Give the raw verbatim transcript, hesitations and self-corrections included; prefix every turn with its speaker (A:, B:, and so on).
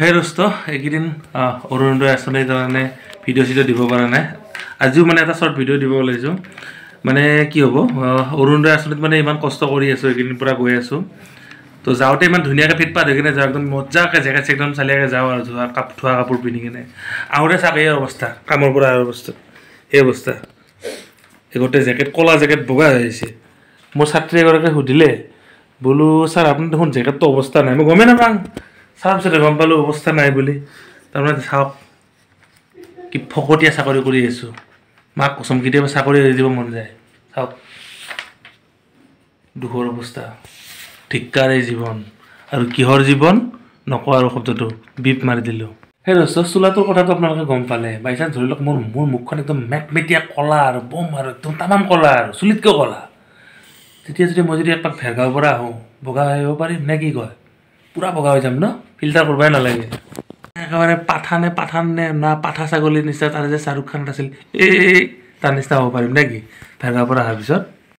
A: হে দোস্ত এইকেইদিন অৰুণোদয় আঁচনিৰ কাৰণে ভিডিঅ' চিডিঅ' দিব পৰা নাই আজিও মানে এটা শ্বৰ্ট ভিডিঅ' দিব ওলাইছোঁ মানে কি হ'ব অৰুণোদয় আঁচনিত মানে ইমান কষ্ট কৰি আছোঁ এইকেইদিন পূৰা গৈ আছোঁ তো যাওঁতে ইমান ধুনীয়াকৈ ফিটপাত হৈ কিনে যাওঁ একদম মজাকৈ জেকেট চেকেট চালিয়াকৈ যাওঁ আৰু ধোৱা কাপ ধোৱা কাপোৰ পিন্ধি কিনে আহোঁতে চাওক এই অৱস্থা কামৰ পৰা অহা অৱস্থা এই অৱস্থা এই গোটেই জেকেট ক'লা জেকেট বগা হৈ আহিছে মোৰ ছাত্ৰী এগৰাকীয়ে সুধিলে বোলো ছাৰ আপুনি দেখোন জেকেটটো অৱস্থা নাই মই গমেই নাপাওঁ চাৰ পিছতে গম পালোঁ অৱস্থা নাই বুলি তাৰমানে চাওক কি ফকতীয়া চাকৰি কৰি আছোঁ মাক কচম কেতিয়াবা চাকৰি এৰি দিব মন যায় চাওক দুখৰ অৱস্থা ধিক্কাৰে জীৱন আৰু কিহৰ জীৱন নকওঁ আৰু শব্দটো বিপ মাৰি দিলোঁ সেই দোস্ত চোলাটোৰ কথাটো আপোনালোকে গম পালে বাই চান্স ধৰি লওক মোৰ মোৰ মুখখন একদম মেকমেটীয়া ক'লা আৰু বম আৰু একদম তামাম ক'লা আৰু চুলিতকৈ ক'লা তেতিয়া যদি মই যদি একপাক ভেৰগাঁৱৰ পৰা আহোঁ বগা হৈ আহিব পাৰিম নে কি কয় পূৰা বগা হৈ যাম ন ফিল্টাৰ কৰিবই নালাগে একেবাৰে পাঠানে পাঠান নে না পাঠা ছাগলীৰ নিচিনা তাৰে যে শ্বাহৰুখ খান আছিল এই তাৰ নিচিনা হ'ব পাৰিম নে কি ভেৰগাঁৱৰ পৰা অহাৰ পিছত